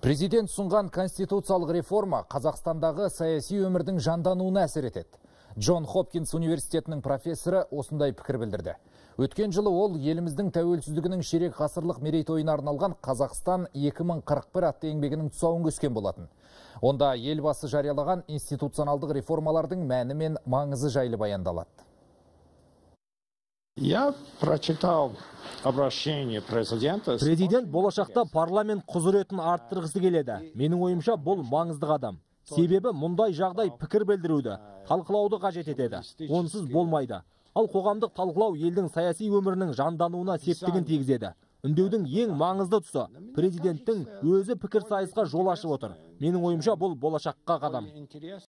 Президент ұсынған конституциялық реформа Қазақстандағы саяси өмірдің жандануына әсер етеді. Джон Хопкинс университетінің профессоры осындай пікір білдірді. Өткен жылы ол еліміздің тәуелсіздігінің ширек ғасырлық мерейтойына арналған Қазақстан 2041 атты еңбегінің тұсауын кескен болатын. Онда елбасы жариялаған институционалдық реформалардың мәні мен маңызы жайлы баяндалады. Я прочитал обращение президента. Президент болашақта парламент құзыретін арттырғысы келеді. Менің ойымша бұл маңызды қадам. Себебі мұндай жағдай пікір білдіруді, талқылауды қажет етеді. Онсыз болмайды. Ал қоғамдық талқылау елдің саяси өмірінің жандануына септігін тигізеді. Үндеудің ең маңызды тұсы президенттің өзі пікір сайысқа жол ашып отыр. Менің ойымша бұл болашаққа қадам.